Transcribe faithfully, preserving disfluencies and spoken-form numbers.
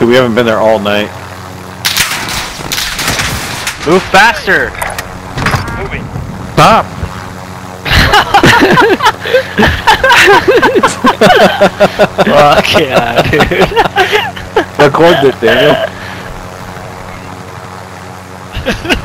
Dude, we haven't been there all night. Move faster! Moving. Stop! Fuck yeah, dude. Record it, Daniel.